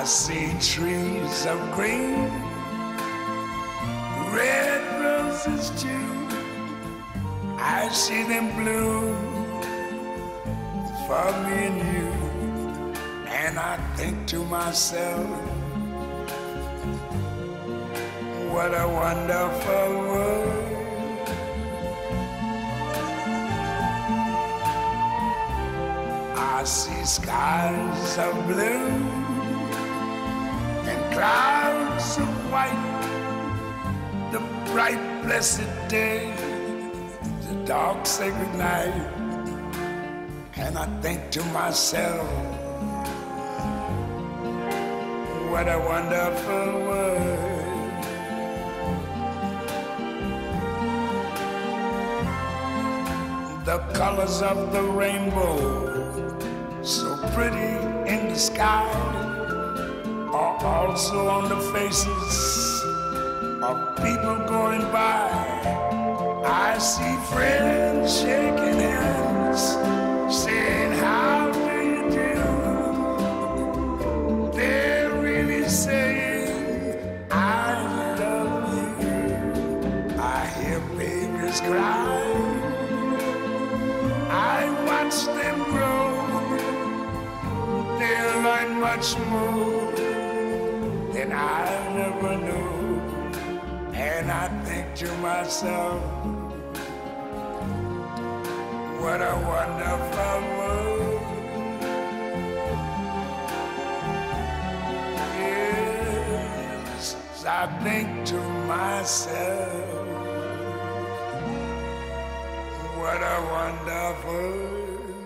see trees of green, red roses too. I see them bloom for me and you. And I think to myself, what a wonderful world. I see skies of blue and clouds of white, the bright blessed day, the dark sacred night. And I think to myself, what a wonderful world. The colors of the rainbow, so pretty in the sky, are also on the faces of people going by. I see friends shaking hands, saying, how do you do? They're really saying, I love you. I hear babies cry, I watch them grow. They'll learn much more than I never knew. And I think to myself, what a wonderful world. Yes, I think to myself, what a wonderful world.